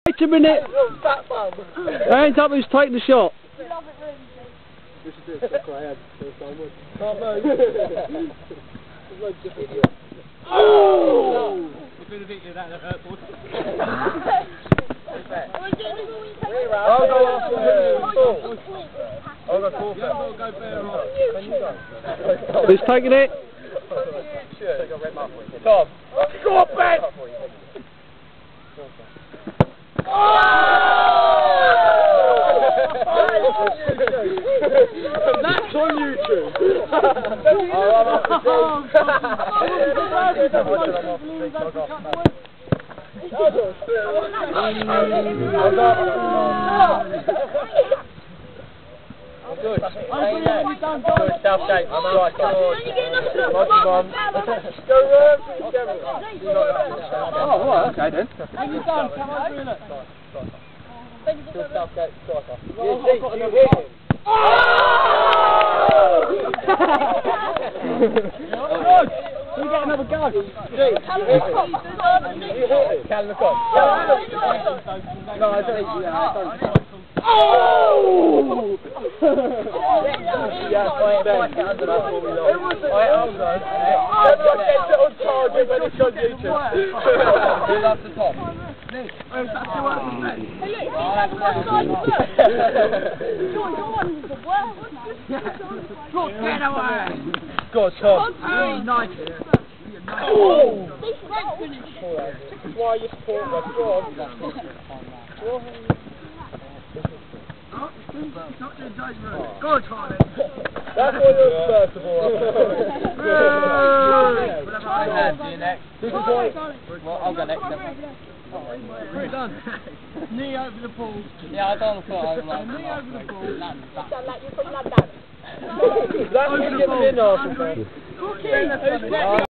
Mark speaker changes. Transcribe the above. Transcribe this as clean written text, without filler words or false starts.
Speaker 1: Wait a minute. Hands up, who's taking the shot?
Speaker 2: We should do a second I had first time one. Can't move. There's loads of idiots. Oh! You've been evicted out of the airport. I'll go after I'll go fourth. Go bear off.
Speaker 1: Who's taking it?
Speaker 2: Tom. Go on, Ben! That's on YouTube. Good. Good, Southgate. I'm right.
Speaker 1: Oh, right, okay then.
Speaker 2: When you're done, come over and look. Good Southgate striker.
Speaker 1: We get another go.
Speaker 2: Callum McCoy. No, I don't.
Speaker 1: Oh!
Speaker 2: Yeah, hold on. Get on target when it's on YouTube. Who loves the top? Go, Tom. United. Oh! This is why you support West Brom.
Speaker 1: Go, Charlie.
Speaker 2: That's what you're first of all. This is why. Well, I'll go next then.
Speaker 1: We're done. Knee over the ball.
Speaker 2: Yeah, I don't know.
Speaker 1: Knee over the ball.
Speaker 2: That's what you're getting in, Arsenal.